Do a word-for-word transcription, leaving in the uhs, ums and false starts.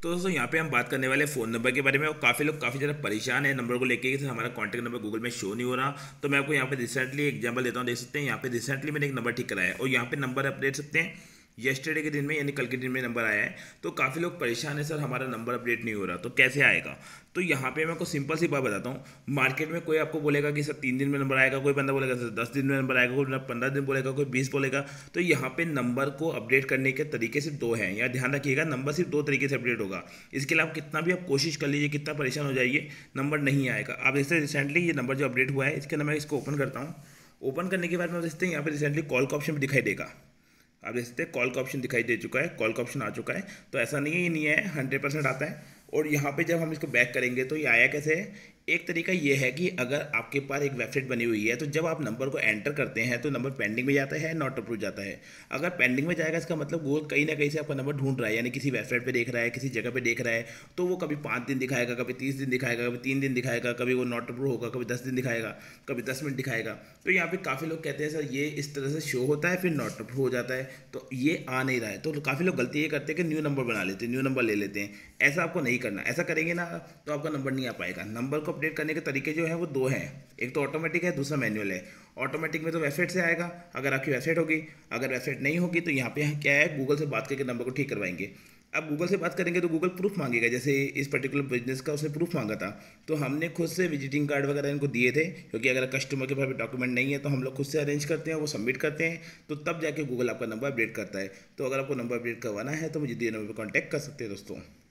तो दोस्तों यहाँ पे हम बात करने वाले फ़ोन नंबर के बारे में, और काफ़ी लोग काफ़ी ज़्यादा परेशान है नंबर को लेके कि हमारा कॉन्टैक्ट नंबर गूगल में शो नहीं हो रहा। तो मैं आपको यहाँ पे रिसेंटली एग्जांपल देता हूँ, देख सकते हैं यहाँ पे रिसेंटली मैंने एक नंबर ठीक कराया है, और यहाँ पे नंबर आप देख सकते हैं येस्टरडे के दिन में यानी कल के दिन में नंबर आया है। तो काफ़ी लोग परेशान है, सर हमारा नंबर अपडेट नहीं हो रहा, तो कैसे आएगा। तो यहाँ पे मैं आपको सिंपल सी बात बताता हूँ। मार्केट में कोई आपको बोलेगा कि सर तीन दिन में नंबर आएगा, कोई बंदा बोलेगा सर दस दिन में नंबर आएगा, कोई बंदा पंद्रह दिन बोलेगा, कोई बीस बोलेगा। तो यहाँ पे नंबर को अपडेट करने के तरीके सिर्फ दो हैं, या ध्यान रखिएगा, नंबर सिर्फ दो तरीके से अपडेट होगा। इसके लिए आप कितना भी आप कोशिश कर लीजिए, कितना परेशान हो जाइए, नंबर नहीं आएगा। आप जैसे रिसेंटली ये नंबर जो अपडेट हुआ है, इसके अंदर मैं इसको ओपन करता हूँ। ओपन करने के बाद में देखते हैं यहाँ पे रिसेंटली कॉल का ऑप्शन भी दिखाई देगा। आप देख सकते हैं कॉल का ऑप्शन दिखाई दे चुका है, कॉल का ऑप्शन आ चुका है। तो ऐसा नहीं है ये नहीं है, हंड्रेड परसेंट आता है। और यहाँ पे जब हम इसको बैक करेंगे तो ये आया कैसे है। एक तरीका ये है कि अगर आपके पास एक वेबसाइट बनी हुई है, तो जब आप नंबर को एंटर करते हैं तो नंबर पेंडिंग में जाता है, नॉट अप्रूव जाता है। अगर पेंडिंग में जाएगा, इसका मतलब गूगल कहीं ना कहीं से आपका नंबर ढूंढ रहा है, यानी किसी वेबसाइट पे देख रहा है, किसी जगह पे देख रहा है। तो वो कभी पाँच दिन दिखाएगा, कभी तीस दिन दिखाएगा, कभी तीन दिन दिखाएगा, कभी वो नॉट अप्रूव होगा, कभी दस दिन दिखाएगा, कभी दस मिनट दिखाएगा। तो यहाँ पे काफ़ी लोग कहते हैं सर ये इस तरह से शो होता है, फिर नॉट अप्रूव हो जाता है, तो ये आ नहीं रहा है। तो काफ़ी लोग गलती ये करते हैं कि न्यू नंबर बना लेते हैं, न्यू नंबर ले लेते हैं। ऐसा आपको नहीं करना, ऐसा करेंगे ना तो आपका नंबर नहीं आ पाएगा। नंबर को अपडेट करने के तरीके जो है वो दो हैं, एक तो ऑटोमेटिक है, दूसरा मैनुअल है। ऑटोमेटिक में तो वेबसाइट से आएगा, अगर आपकी वेबसाइट होगी। अगर वेबसाइट नहीं होगी तो यहाँ पे क्या है, गूगल से बात करके नंबर को ठीक करवाएंगे। अब गूगल से बात करेंगे तो गूगल प्रूफ मांगेगा, जैसे इस पर्टिकुलर बिजनेस का उसने प्रूफ मांगा था। तो हमने खुद से विजिटिंग कार्ड वगैरह इनको दिए थे, क्योंकि अगर कस्टमर के पास डॉक्यूमेंट नहीं है तो हम लोग खुद से अरेंज करते हैं, वो सबमिट करते हैं, तो तब जाके गूगल आपका नंबर अपडेट करता है। तो अगर आपको नंबर अपडेट करवाना है तो मुझे दिए नंबर पर कॉन्टैक्ट कर सकते हैं दोस्तों।